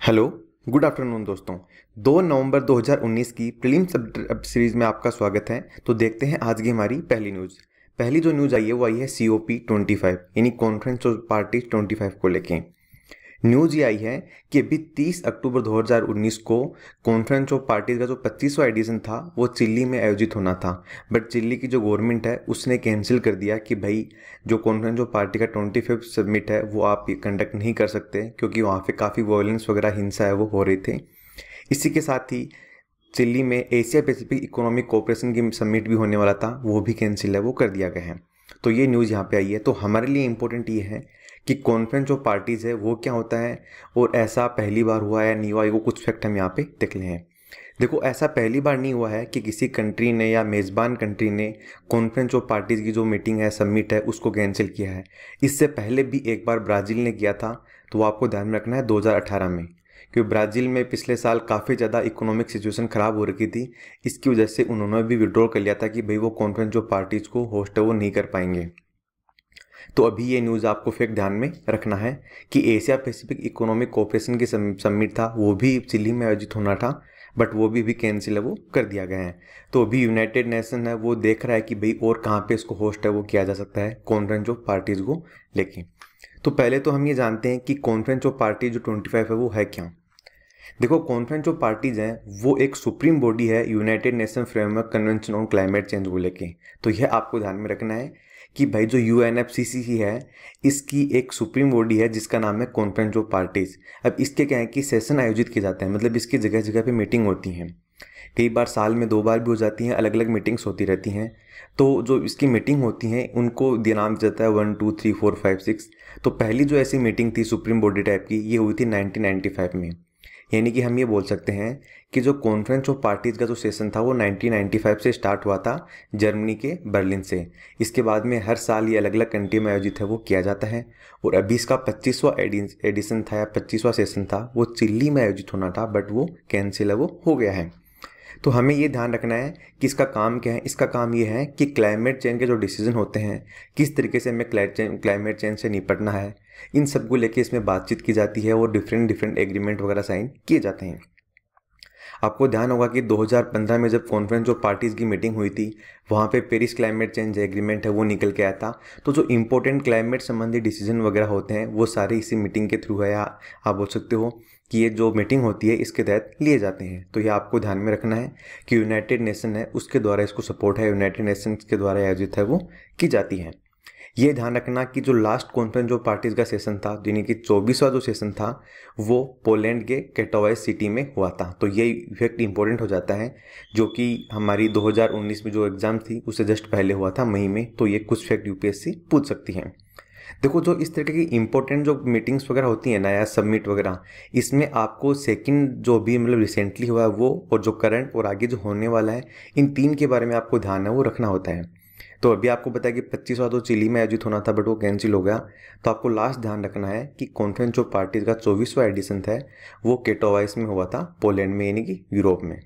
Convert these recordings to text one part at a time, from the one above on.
Hello, good afternoon दोस्तों। 2 नवंबर 2019 की prelims सब सीरीज में आपका स्वागत है। तो देखते हैं आज की हमारी पहली न्यूज़। पहली जो न्यूज़ आई है वो आई है COP25 यानी कॉन्फ्रेंस ऑफ पार्टीज 25 को लेके। न्यूज़ ये आई है कि अभी 30 अक्टूबर 2019 को कॉन्फ्रेंस ऑफ पार्टीज का जो 25वां एडिशन था वो चिल्ली में आयोजित होना था। बट चिल्ली की जो गवर्नमेंट है उसने कैंसिल कर दिया कि भाई जो कॉन्फ्रेंस ऑफ पार्टी का 25th समिट है वो आप कंडक्ट नहीं कर सकते, क्योंकि वहाँ पे काफ़ी वायलेंस वगैरह हिंसा है वो हो रही थी। इसी के साथ ही चिल्ली में एशिया पैसिफिक इकोनॉमिक कोऑपरेशन की समिट भी होने वाला था, वो भी कैंसिल है, वो कर दिया गया है। तो ये न्यूज़ यहाँ पे आई है। तो हमारे लिए इम्पोर्टेंट ये है कि कॉन्फ्रेंस ऑफ पार्टीज़ है वो क्या होता है और ऐसा पहली बार हुआ है या नहीं हुआ है, वो कुछ फैक्ट हम यहाँ पे देख ले हैं। देखो, ऐसा पहली बार नहीं हुआ है कि किसी कंट्री ने या मेज़बान कंट्री ने कॉन्फ्रेंस ऑफ पार्टीज़ की जो मीटिंग है, समिट है, उसको कैंसिल किया है। इससे पहले भी एक बार ब्राज़ील ने किया था, तो वो आपको ध्यान में रखना है 2018 में, क्योंकि ब्राज़ील में पिछले साल काफ़ी ज़्यादा इकोनॉमिक सिचुएशन ख़राब हो रखी थी। इसकी वजह से उन्होंने भी विड्रॉ कर लिया था कि भाई वो कॉन्फ्रेंस ऑफ पार्टीज़ को होस्ट है वो नहीं कर पाएंगे। तो अभी ये न्यूज़ आपको फिर ध्यान में रखना है कि एशिया पैसिफिक इकोनॉमिक कोऑपरेशन की समिट था वो भी चिली में आयोजित होना था, बट वो भी कैंसिल है, वो कर दिया गया है। तो अभी यूनाइटेड नेशन है वो देख रहा है कि भाई और कहाँ पे इसको होस्ट है वो किया जा सकता है कॉन्फ्रेंस ऑफ पार्टीज़ को लेके। तो पहले तो हम ये जानते हैं कि कॉन्फ्रेंस ऑफ पार्टी जो 25 है वो है क्या। देखो, कॉन्फ्रेंस ऑफ पार्टीज हैं वो एक सुप्रीम बॉडी है United Nation Framework Convention on Climate Change को लेके। तो यह आपको ध्यान में रखना है कि भाई जो UNFCCC है इसकी एक सुप्रीम बॉडी है जिसका नाम है कॉन्फ्रेंस ऑफ पार्टीज। अब इसके क्या है कि सेशन आयोजित किए जाते हैं, मतलब इसकी जगह जगह पे मीटिंग होती हैं। कई बार साल में 2 बार भी हो जाती हैं, अलग अलग मीटिंग्स होती रहती हैं। तो जो इसकी मीटिंग होती हैं उनको नाम जाता है 1 2 3 4 5 6। तो पहली जो ऐसी मीटिंग थी सुप्रीम बॉडी टाइप की, ये हुई थी 1995 में। यानी कि हम ये बोल सकते हैं कि जो कॉन्फ्रेंस ऑफ पार्टीज़ का जो सेशन था वो 1995 से स्टार्ट हुआ था जर्मनी के बर्लिन से। इसके बाद में हर साल ये अलग अलग कंट्री में आयोजित है वो किया जाता है। और अभी इसका 25वां एडिशन था या 25वां सेशन था वो चिल्ली में आयोजित होना था, बट वो कैंसिल है, वो हो गया है। तो हमें ये ध्यान रखना है कि इसका काम क्या है। इसका काम ये है कि क्लाइमेट चेंज के जो डिसीजन होते हैं, किस तरीके से हमें क्लाइमेट चेंज से निपटना है, इन सब को लेके इसमें बातचीत की जाती है और डिफरेंट एग्रीमेंट वगैरह साइन किए जाते हैं। आपको ध्यान होगा कि 2015 में जब कॉन्फ्रेंस ऑफ पार्टीज़ की मीटिंग हुई थी वहाँ पे पेरिस क्लाइमेट चेंज एग्रीमेंट है वो निकल के आया था। तो जो इंपॉर्टेंट क्लाइमेट संबंधी डिसीजन वगैरह होते हैं वो सारे इसी मीटिंग के थ्रू है, या आप बोल सकते हो कि ये जो मीटिंग होती है इसके तहत लिए जाते हैं। तो ये आपको ध्यान में रखना है कि यूनाइटेड नेशन है उसके द्वारा इसको सपोर्ट है, यूनाइटेड नेशंस के द्वारा आयोजित है वो की जाती है। ये ध्यान रखना कि जो लास्ट कॉन्फ्रेंस ऑफ पार्टीज़ का सेशन था, यानी कि 24वां जो सेशन था, वो पोलैंड के कैटोवाइस सिटी में हुआ था। तो ये इफेक्ट इंपॉर्टेंट हो जाता है, जो कि हमारी 2019 में जो एग्ज़ाम थी उससे जस्ट पहले हुआ था मई में। तो ये कुछ फैक्ट UPSC पूछ सकती है। देखो, जो इस तरीके की इंपॉर्टेंट जो मीटिंग्स वगैरह होती हैं ना या सबमिट वगैरह, इसमें आपको सेकंड जो भी मतलब रिसेंटली हुआ है वो, और जो करंट और आगे जो होने वाला है, इन 3 के बारे में आपको ध्यान है वो रखना होता है। तो अभी आपको पता है कि 25वां तो चिली में आयोजित होना था बट वो कैंसिल हो गया। तो आपको लास्ट ध्यान रखना है कि कॉन्फ्रेंस ऑफ पार्टीज़ का 24वां एडिशन था वो केटोवाइस में हुआ था, पोलैंड में, यानी कि यूरोप में।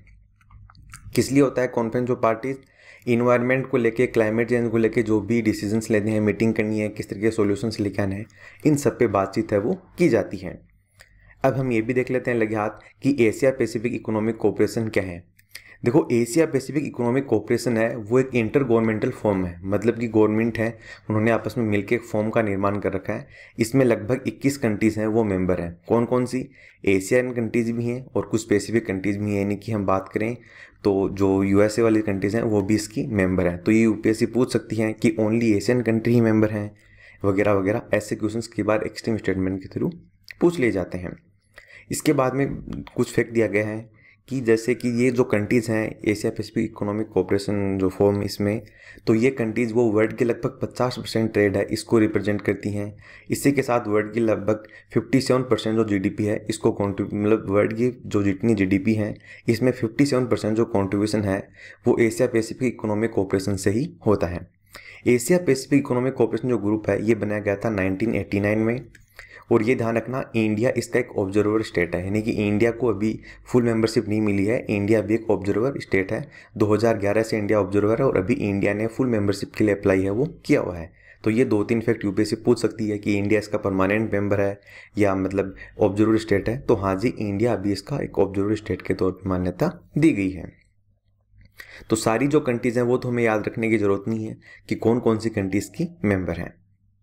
किस लिए होता है कॉन्फ्रेंस ऑफ पार्टीज़? इन्वायरमेंट को लेके, क्लाइमेट चेंज को लेके जो भी डिसीजंस लेने हैं, मीटिंग करनी है, किस तरीके के सॉल्यूशंस लेके आने हैं, इन सब पे बातचीत है वो की जाती है। अब हम ये भी देख लेते हैं लगे हाथ कि एशिया पैसिफिक इकोनॉमिक कोऑपरेशन क्या है। देखो, एशिया पैसिफिक इकोनॉमिक कोऑपरेशन है वो एक इंटर गवर्नमेंटल फॉर्म है, मतलब कि गवर्नमेंट है उन्होंने आपस में मिलकर एक फॉर्म का निर्माण कर रखा है। इसमें लगभग 21 कंट्रीज़ हैं वो मेंबर हैं। कौन कौन सी? एशियन कंट्रीज़ भी हैं और कुछ स्पेसिफिक कंट्रीज़ भी हैं। यानी कि हम बात करें तो जो USA वाली कंट्रीज़ हैं वो भी इसकी मेंबर हैं। तो ये UPSC पूछ सकती हैं कि ओनली एशियन कंट्री ही मेंबर हैं वगैरह वगैरह। ऐसे क्वेश्चंस की बार एक्सट्रीम स्टेटमेंट के थ्रू पूछ लिए जाते हैं। इसके बाद में कुछ फैक्ट दिया गया है कि जैसे कि ये जो कंट्रीज़ हैं एशिया पैसिफिक इकोनॉमिक कोऑपरेशन जो फॉर्म इसमें, तो ये कंट्रीज़ वो वर्ल्ड के लगभग 50% ट्रेड है इसको रिप्रेजेंट करती हैं। इसी के साथ वर्ल्ड की लगभग 57% जो GDP है इसको मतलब वर्ल्ड की जो जितनी GDP है इसमें 57% जो कॉन्ट्रीब्यूशन है वो एशिया पैसिफिक इकोनॉमिक कोऑपरेशन से ही होता है। एशिया पैसिफिक इकोनॉमिक कोऑपरेशन जो ग्रुप है ये बनाया गया था 1989 में। और ये ध्यान रखना, इंडिया इसका एक ऑब्जर्वर स्टेट है, यानी कि इंडिया को अभी फुल मेंबरशिप नहीं मिली है, इंडिया भी एक ऑब्जर्वर स्टेट है। 2011 से इंडिया ऑब्जर्वर है और अभी इंडिया ने फुल मेंबरशिप के लिए अप्लाई है वो किया हुआ है। तो ये 2-3 फैक्ट यूपीएससी पूछ सकती है कि इंडिया इसका परमानेंट मेंबर है या मतलब ऑब्जर्वर स्टेट है। तो हाँ जी, इंडिया अभी इसका एक ऑब्जर्वर स्टेट के तौर पर मान्यता दी गई है। तो सारी जो कंट्रीज हैं वो तो हमें याद रखने की जरूरत नहीं है कि कौन कौन सी कंट्रीज की मेंबर हैं।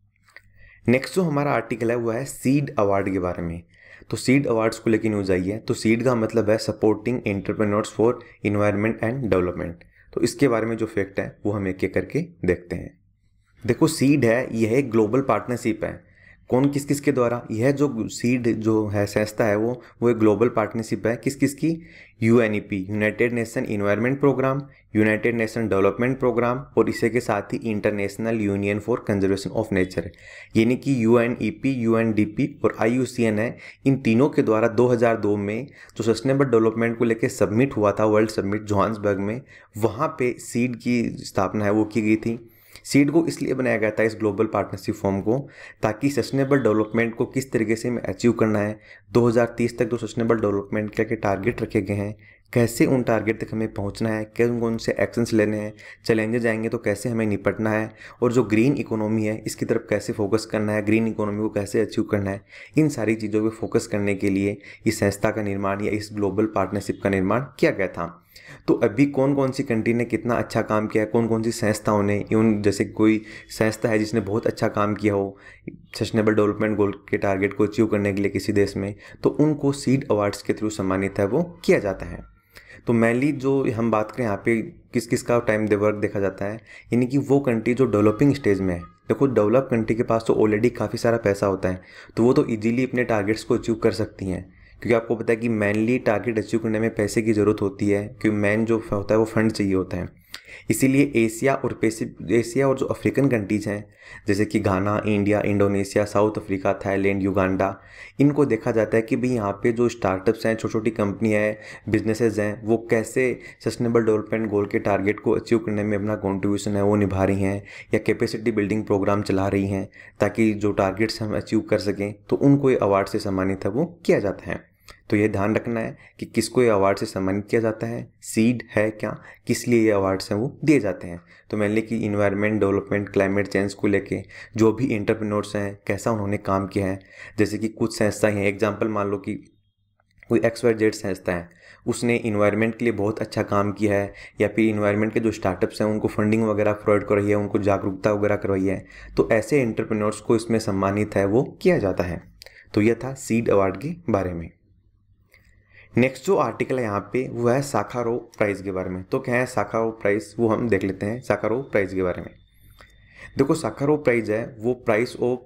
नेक्स्ट जो हमारा आर्टिकल है वो है सीड अवार्ड के बारे में। तो सीड अवार्ड्स को लेकर न्यूज़ आई है। तो सीड का मतलब है supporting entrepreneurs for environment and development. तो इसके बारे में जो फैक्ट है वो हम एक एक करके देखते हैं। देखो, सीड है, यह एक ग्लोबल पार्टनरशिप है। कौन किस किस के द्वारा? यह जो सीड जो है संस्था है वो एक ग्लोबल पार्टनरशिप है। किस किस की? UNEP, United Nation Environment Programme, United Nation Development Programme और इसी के साथ ही International Union for Conservation of Nature, यानी कि यूएनईपी, यूएनडीपी और आईयूसीएन है। इन तीनों के द्वारा 2002 में जो सस्टेनेबल डेवलपमेंट को लेकर सबमिट हुआ था, वर्ल्ड समिट जोहान्सबर्ग में, वहाँ पे सीड की स्थापना है वो की गई थी। सीड को इसलिए बनाया गया था, इस ग्लोबल पार्टनरशिप फॉर्म को, ताकि सस्टेनेबल डेवलपमेंट को किस तरीके से हमें अचीव करना है। 2030 तक जो सस्टेनेबल डेवलपमेंट के टारगेट रखे गए हैं, कैसे उन टारगेट तक हमें पहुंचना है, कौन कौन से एक्शंस लेने हैं, चैलेंजेस आएंगे तो कैसे हमें निपटना है, और जो ग्रीन इकोनॉमी है इसकी तरफ कैसे फोकस करना है, ग्रीन इकोनॉमी को कैसे अचीव करना है। इन सारी चीज़ों पर फोकस करने के लिए इस संस्था का निर्माण या इस ग्लोबल पार्टनरशिप का निर्माण किया गया था। तो अभी कौन कौन सी कंट्री ने कितना अच्छा काम किया है, कौन कौन सी संस्थाओं ने, इवन जैसे कोई संस्था है जिसने बहुत अच्छा काम किया हो सस्टेनेबल डेवलपमेंट गोल के टारगेट को अचीव करने के लिए किसी देश में, तो उनको सीड अवार्ड्स के थ्रू सम्मानित है वो किया जाता है। तो मेनली जो हम बात करें यहाँ पे किस किस का टाइम वर्क देखा जाता है, यानी कि वो कंट्री जो डेवलपिंग स्टेज में है। देखो, डेवलप कंट्री के पास तो ऑलरेडी काफ़ी सारा पैसा होता है, तो वो तो इजीली अपने टारगेट्स को अचीव कर सकती हैं, क्योंकि आपको पता है कि मेनली टारगेट अचीव करने में पैसे की ज़रूरत होती है, क्योंकि मेन जो होता है वो फंड चाहिए होता है। इसीलिए एशिया और जो अफ्रीकन कंट्रीज़ हैं, जैसे कि Ghana, India, Indonesia, South Africa, Thailand, Uganda, इनको देखा जाता है कि भाई यहाँ पे जो स्टार्टअप्स हैं, छोटी छोटी कंपनियाँ हैं, बिजनेसेस हैं, वो कैसे सस्टेनेबल डेवलपमेंट गोल के टारगेट को अचीव करने में अपना कॉन्ट्रीब्यूशन है वो निभा रही हैं, या कैपेसिटी बिल्डिंग प्रोग्राम चला रही हैं, ताकि जो टारगेट्स हम अचीव कर सकें, तो उनको ये अवार्ड से सम्मानित है वो किया जाता है। तो ये ध्यान रखना है कि किसको ये अवार्ड से सम्मानित किया जाता है, सीड है क्या, किस लिए ये अवार्ड्स हैं वो दिए जाते हैं। तो मेनली कि इन्वायरमेंट, डेवलपमेंट, क्लाइमेट चेंज को लेके जो भी एंटरप्रेन्योर्स हैं कैसा उन्होंने काम किया है। जैसे कि कुछ संस्थाएं हैं, एग्जांपल मान लो कि कोई XYZ संस्था है, उसने इन्वायरमेंट के लिए बहुत अच्छा काम किया है, या फिर इन्वायरमेंट के जो स्टार्टअप्स हैं उनको फंडिंग वगैरह प्रोवाइड करवाई है, उनको जागरूकता वगैरह करवाई है, तो ऐसे एंटरप्रेन्योर्स को इसमें सम्मानित है वो किया जाता है। तो यह था सीड अवार्ड के बारे में। नेक्स्ट जो आर्टिकल है यहाँ पे वो है साखारोव प्राइज़ के बारे में। तो क्या है साखारोव प्राइज़, वो हम देख लेते हैं साखारोव प्राइज़ के बारे में। देखो, साखारोव प्राइज़ है वो prize of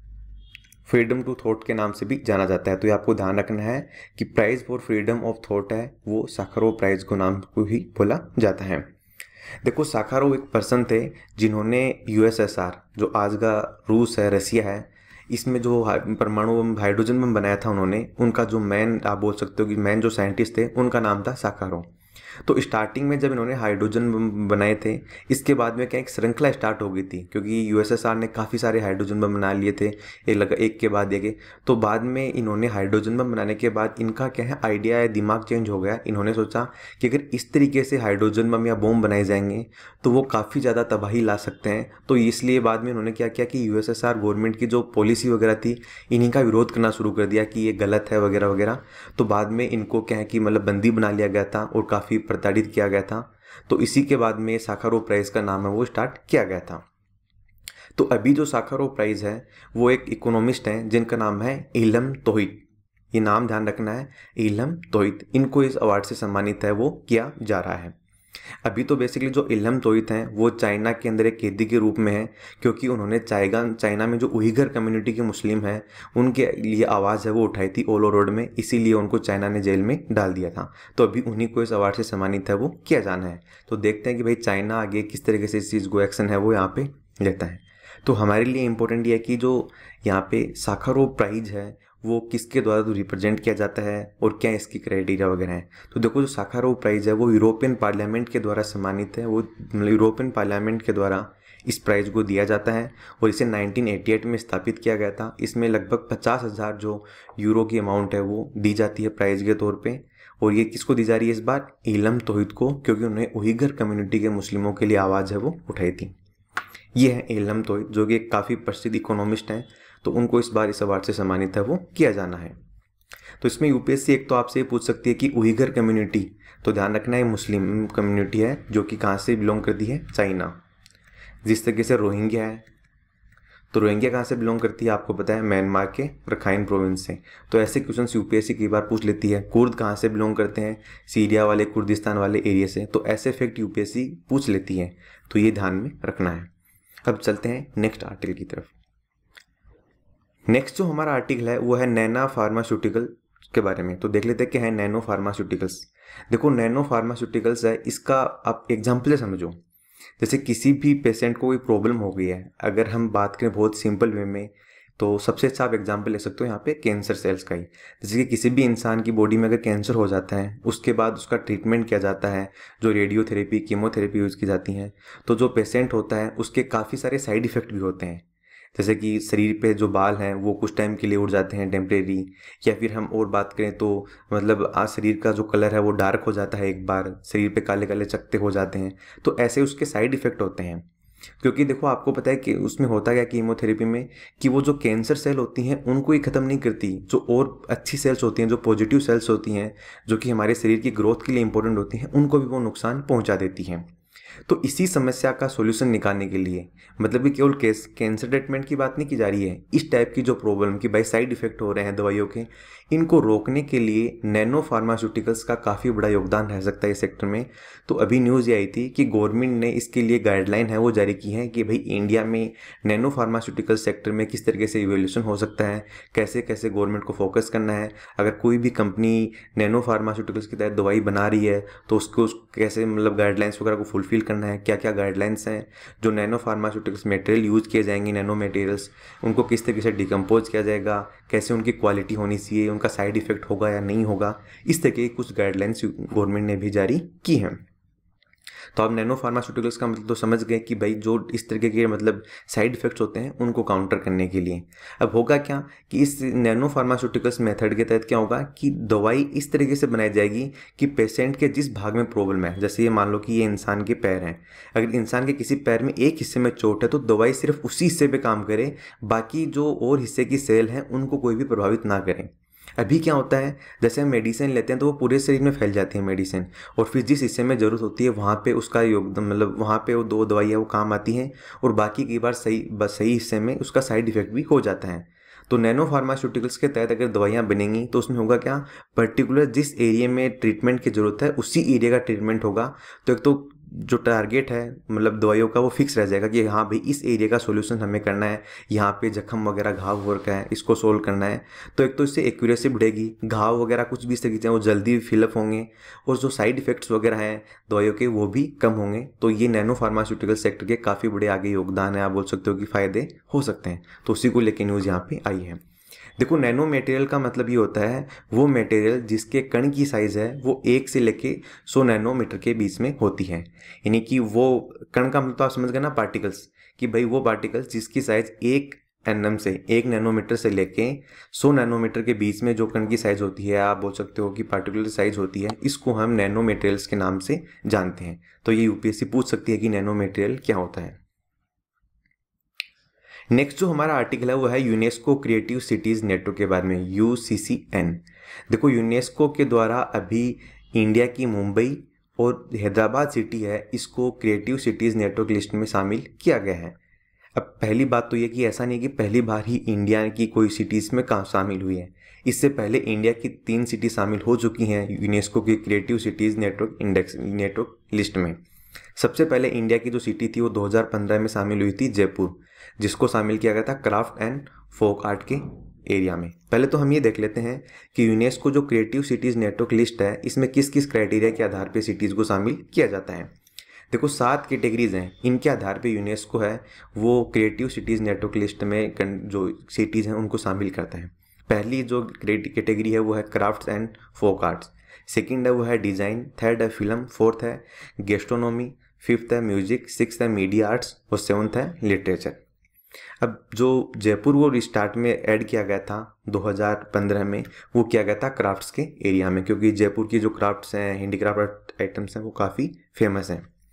freedom to thought के नाम से भी जाना जाता है। तो ये आपको ध्यान रखना है कि prize for freedom of thought है वो साखारोव प्राइज़ को नाम को ही बोला जाता है। देखो, साखारोव एक पर्सन थे जिन्होंने USSR, जो आज का रूस है, रसिया है, इसमें जो परमाणु बम, हाइड्रोजन बम बनाया था उन्होंने, उनका जो मैन, आप बोल सकते हो कि मैन जो साइंटिस्ट थे, उनका नाम था साखारोव। तो स्टार्टिंग में जब इन्होंने हाइड्रोजन बम बनाए थे, इसके बाद में क्या एक श्रृंखला स्टार्ट हो गई थी, क्योंकि USSR ने काफ़ी सारे हाइड्रोजन बम बना लिए थे, एक के बाद एक। तो बाद में इन्होंने हाइड्रोजन बम बनाने के बाद इनका क्या है आइडिया है, दिमाग चेंज हो गया। इन्होंने सोचा कि अगर इस तरीके से हाइड्रोजन बम या बम बनाए जाएंगे तो वो काफ़ी ज़्यादा तबाही ला सकते हैं। तो इसलिए बाद में उन्होंने क्या किया कि USSR गवर्नमेंट की जो पॉलिसी वगैरह थी, इन्हीं का विरोध करना शुरू कर दिया कि ये गलत है वगैरह वगैरह। तो बाद में इनको क्या है कि मतलब बंदी बना लिया गया था और काफ़ी प्रताड़ित किया गया था। तो इसी के बाद में साखारोव प्राइज़ का नाम है वो स्टार्ट किया गया था। तो अभी जो साखारोव प्राइज़ है वो एक इकोनॉमिस्ट हैं जिनका नाम है इलहम तोहित। ये नाम ध्यान रखना है, इलहम तोहित। इनको इस अवार्ड से सम्मानित है वो किया जा रहा है। अभी तो बेसिकली जो इलहम तोहित हैं वो चाइना के अंदर एक कैदी के रूप में है, क्योंकि उन्होंने चाइना में जो उइगर कम्युनिटी के मुस्लिम हैं उनके लिए आवाज़ है वो उठाई थी ओलो रोड में, इसीलिए उनको चाइना ने जेल में डाल दिया था। तो अभी उन्हीं को इस अवार्ड से सम्मानित है वो किया जाना है। तो देखते हैं कि भाई चाइना आगे किस तरीके से इस चीज़ को एक्शन है वो यहाँ पे लेता है। तो हमारे लिए इम्पोर्टेंट ये है कि जो यहाँ पे साखारोव प्राइज़ है वो किसके द्वारा तो रिप्रेजेंट किया जाता है और क्या इसकी क्राइटेरिया वगैरह है। तो देखो, जो साखारोव प्राइज़ है वो यूरोपियन पार्लियामेंट के द्वारा सम्मानित है। वो यूरोपियन पार्लियामेंट के द्वारा इस प्राइज़ को दिया जाता है और इसे 1988 में स्थापित किया गया था। इसमें लगभग 50,000 जो यूरो की अमाउंट है वो दी जाती है प्राइज़ के तौर पे। और ये किसको दी जा रही है इस बार? इलहम तोहित को, क्योंकि उन्होंने उइगर कम्युनिटी के मुस्लिमों के लिए आवाज़ है वो उठाई थी। ये है एलम तोई, जो कि एक काफ़ी प्रसिद्ध इकोनॉमिस्ट हैं, तो उनको इस बार इस अवार्ड से सम्मानित है वो किया जाना है। तो इसमें यूपीएससी एक तो आपसे ये पूछ सकती है कि उइगर कम्युनिटी, तो ध्यान रखना है मुस्लिम कम्युनिटी है जो कि कहाँ से बिलोंग करती है, चाइना। जिस तरीके से रोहिंग्या है, तो रोहिंग्या कहाँ से बिलोंग करती है आपको पता है, म्यांमार के रखाइन प्रोविंस से। तो ऐसे क्वेश्चंस यूपीएससी कई बार पूछ लेती है। कुर्द कहाँ से बिलोंग करते हैं, सीरिया वाले कुर्दिस्तान वाले एरिया से। तो ऐसे फैक्ट यूपीएससी पूछ लेती है, तो ये ध्यान में रखना है। अब चलते हैं नेक्स्ट आर्टिकल की तरफ। नेक्स्ट जो हमारा आर्टिकल है वो है नैनो फार्मास्यूटिकल के बारे में। तो देख लेते हैं क्या है नैनो फार्मास्यूटिकल्स। देखो नैनो फार्मास्यूटिकल्स है, इसका आप एग्जाम्पल से समझो। जैसे किसी भी पेशेंट को कोई प्रॉब्लम हो गई है, अगर हम बात करें बहुत सिंपल वे में, तो सबसे अच्छा आप एग्जाम्पल ले सकते हो यहाँ पे कैंसर सेल्स का ही। जैसे कि किसी भी इंसान की बॉडी में अगर कैंसर हो जाता है, उसके बाद उसका ट्रीटमेंट किया जाता है, जो रेडियोथेरेपी कीमोथेरेपी यूज़ की जाती हैं, तो जो पेशेंट होता है उसके काफ़ी सारे साइड इफ़ेक्ट भी होते हैं। जैसे कि शरीर पे जो बाल हैं वो कुछ टाइम के लिए उड़ जाते हैं टेम्परेरी, या फिर हम और बात करें तो मतलब आज शरीर का जो कलर है वो डार्क हो जाता है, एक बार शरीर पे काले काले चकत्ते हो जाते हैं। तो ऐसे उसके साइड इफ़ेक्ट होते हैं। क्योंकि देखो आपको पता है कि उसमें होता क्या कीमोथेरेपी में, कि वो जो कैंसर सेल होती हैं उनको ही ख़त्म नहीं करती, जो और अच्छी सेल्स होती हैं, जो पॉजिटिव सेल्स होती हैं, जो कि हमारे शरीर की ग्रोथ के लिए इंपॉर्टेंट होती हैं, उनको भी वो नुकसान पहुंचा देती हैं। तो इसी समस्या का सॉल्यूशन निकालने के लिए, मतलब कि केवल कैंसर ट्रीटमेंट की बात नहीं की जा रही है, इस टाइप की जो प्रॉब्लम की भाई साइड इफेक्ट हो रहे हैं दवाइयों के, इनको रोकने के लिए नैनो फार्मास्यूटिकल्स का काफ़ी बड़ा योगदान रह सकता है इस सेक्टर में। तो अभी न्यूज़ ये आई थी कि गवर्नमेंट ने इसके लिए गाइडलाइन है वो जारी की है कि भाई इंडिया में नैनो फार्मास्यूटिकल सेक्टर में किस तरीके से इवोल्यूशन हो सकता है, कैसे कैसे गवर्नमेंट को फोकस करना है। अगर कोई भी कंपनी नैनो फार्मास्यूटिकल्स के तहत दवाई बना रही है तो उसको कैसे मतलब गाइडलाइंस वगैरह को फुलफिल करना है, क्या क्या गाइडलाइंस हैं, जो नैनो फार्मास्यूटिकल्स मटेरियल यूज़ किए जाएंगे, नैनो मटेरियल्स, उनको किस तरीके से डिकम्पोज किया जाएगा, कैसे उनकी क्वालिटी होनी चाहिए, उनका साइड इफेक्ट होगा या नहीं होगा, इस तरह की कुछ गाइडलाइंस गवर्नमेंट ने भी जारी की हैं। तो आप नैनो फार्मास्यूटिकल्स का मतलब तो समझ गए कि भाई जो इस तरीके के मतलब साइड इफेक्ट्स होते हैं उनको काउंटर करने के लिए। अब होगा क्या कि इस नैनो फार्मास्यूटिकल्स मेथड के तहत क्या होगा कि दवाई इस तरीके से बनाई जाएगी कि पेशेंट के जिस भाग में प्रॉब्लम है, जैसे ये मान लो कि ये इंसान के पैर हैं, अगर इंसान के किसी पैर में एक हिस्से में चोट है तो दवाई सिर्फ उसी हिस्से पे काम करे, बाकी जो और हिस्से की सेल हैं उनको कोई भी प्रभावित ना करें। अभी क्या होता है, जैसे हम मेडिसिन लेते हैं तो वो पूरे शरीर में फैल जाती है मेडिसिन, और फिर जिस हिस्से में ज़रूरत होती है वहाँ पे उसका योगदान मतलब वहाँ पे वो दो दवाइयाँ वो काम आती हैं, और बाकी कई बार सही हिस्से में उसका साइड इफेक्ट भी हो जाता है। तो नैनो फार्मास्यूटिकल्स के तहत अगर दवाइयाँ बनेंगी तो उसमें होगा क्या, पर्टिकुलर जिस एरिया में ट्रीटमेंट की ज़रूरत है उसी एरिया का ट्रीटमेंट होगा। तो एक तो जो टारगेट है मतलब दवाइयों का वो फिक्स रह जाएगा कि हाँ भाई इस एरिया का सॉल्यूशन हमें करना है, यहाँ पे जख्म वगैरह घाव हो रखा है इसको सोल्व करना है। तो एक तो इससे एक्यूरेसी बढ़ेगी, घाव वगैरह कुछ भी इस तरीके से वो जल्दी फिलअप होंगे, और जो साइड इफेक्ट्स वगैरह हैं दवाइयों के वो भी कम होंगे। तो ये नैनो फार्मास्यूटिकल सेक्टर के काफ़ी बड़े आगे योगदान है, आप बोल सकते हो कि फ़ायदे हो सकते हैं। तो उसी को लेकर न्यूज़ यहाँ पे आई है। देखो नैनो मटेरियल का मतलब ये होता है वो मटेरियल जिसके कण की साइज़ है वो 1 से लेके 100 नैनोमीटर के बीच में होती है। यानी कि वो कण का मतलब तो आप समझ गए ना, पार्टिकल्स, कि भाई वो पार्टिकल्स जिसकी साइज़ 1 एनएम से 1 नैनोमीटर से लेके 100 नैनोमीटर के बीच में जो कण की साइज़ होती है, आप बोल सकते हो कि पार्टिकुलर साइज़ होती है, इसको हम नैनो मटेरियल्स के नाम से जानते हैं। तो ये यूपीएससी पूछ सकती है कि नैनो मटेरियल क्या होता है। नेक्स्ट जो हमारा आर्टिकल है वो है यूनेस्को क्रिएटिव सिटीज़ नेटवर्क के बारे में, UCCN। देखो यूनेस्को के द्वारा अभी इंडिया की मुंबई और हैदराबाद सिटी है, इसको क्रिएटिव सिटीज़ नेटवर्क लिस्ट में शामिल किया गया है। अब पहली बात तो ये कि ऐसा नहीं कि पहली बार ही इंडिया की कोई सिटीज़ में कहाँ शामिल हुई है, इससे पहले इंडिया की 3 सिटी शामिल हो चुकी हैं यूनेस्को की क्रिएटिव सिटीज़ नेटवर्क लिस्ट में। सबसे पहले इंडिया की जो सिटी थी वो 2015 में शामिल हुई थी जयपुर, जिसको शामिल किया गया था क्राफ्ट एंड फोक आर्ट के एरिया में। पहले तो हम ये देख लेते हैं कि यूनेस्को जो क्रिएटिव सिटीज़ नेटवर्क लिस्ट है इसमें किस किस क्राइटेरिया के आधार पर सिटीज़ को शामिल किया जाता है। देखो 7 कैटेगरीज हैं, इनके आधार पे यूनेस्को है वो क्रिएटिव सिटीज़ नेटवर्क लिस्ट में जो सिटीज़ हैं उनको शामिल करता है। पहली जो कैटेगरी है वो है crafts and folk arts, second है वो है डिज़ाइन, थर्ड है फिल्म, फोर्थ है गेस्ट्रोनॉमी, फिफ्थ है म्यूजिक, सिक्स्थ है मीडिया आर्ट्स और सेवन्थ है लिटरेचर। अब जो जयपुर वो स्टार्ट में ऐड किया गया था 2015 में, वो किया गया था क्राफ्ट्स के एरिया में, क्योंकि जयपुर की जो क्राफ्ट्स हैं, हैंडीक्राफ्ट आइटम्स हैं वो काफ़ी फेमस हैं।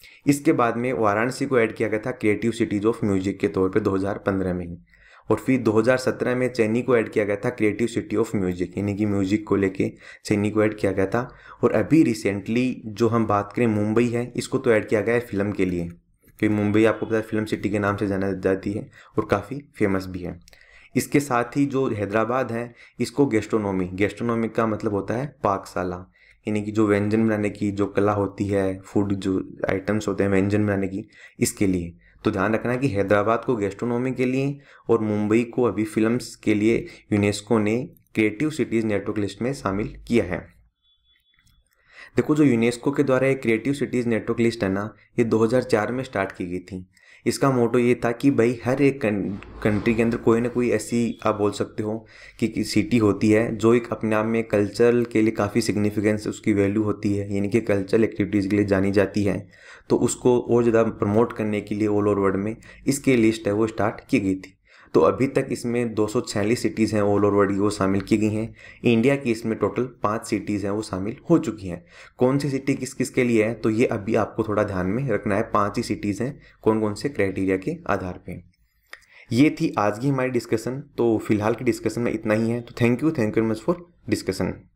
इसके बाद में वाराणसी को ऐड किया गया था क्रिएटिव सिटीज़ ऑफ म्यूजिक के तौर पे 2015 में ही। और फिर 2017 में चेन्नई को ऐड किया गया था क्रिएटिव सिटी ऑफ म्यूजिक, यानी कि म्यूजिक को लेके चेन्नई को ऐड किया गया था। और अभी रिसेंटली जो हम बात करें मुंबई है, इसको तो ऐड किया गया है फिल्म के लिए, क्योंकि मुंबई आपको पता है फिल्म सिटी के नाम से जाना जाती है और काफ़ी फेमस भी है। इसके साथ ही जो हैदराबाद है, इसको गेस्ट्रोनॉमी का मतलब होता है पाकशाला, यानी कि जो व्यंजन बनाने की जो कला होती है, फूड जो आइटम्स होते हैं व्यंजन बनाने की, इसके लिए। तो ध्यान रखना है कि हैदराबाद को गेस्ट्रोनॉमी के लिए और मुंबई को अभी फिल्म्स के लिए यूनेस्को ने क्रिएटिव सिटीज़ नेटवर्क लिस्ट में शामिल किया है। देखो, जो यूनेस्को के द्वारा एक क्रिएटिव सिटीज़ नेटवर्क लिस्ट है ना, ये 2004 में स्टार्ट की गई थी। इसका मोटो ये था कि भाई हर एक कंट्री के अंदर कोई ना कोई ऐसी, आप बोल सकते हो कि सिटी होती है जो एक अपने आप में कल्चर के लिए काफ़ी सिग्निफिकेंस, उसकी वैल्यू होती है, यानी कि कल्चरल एक्टिविटीज़ के लिए जानी जाती है। तो उसको और ज़्यादा प्रमोट करने के लिए ऑल ओवर वर्ल्ड में इसकी लिस्ट है वो स्टार्ट की गई थी। तो अभी तक इसमें 246 सिटीज़ हैं ऑल ओवर वर्ल्ड की, वो शामिल की गई हैं। इंडिया की इसमें टोटल 5 सिटीज़ हैं वो शामिल हो चुकी हैं। कौन सी सिटी किस किस के लिए है, तो ये अभी आपको थोड़ा ध्यान में रखना है। 5 ही सिटीज़ हैं, कौन कौन से क्राइटेरिया के आधार पे। ये थी आज की हमारी डिस्कशन। तो फिलहाल की डिस्कशन में इतना ही है। तो thank you very much for discussion.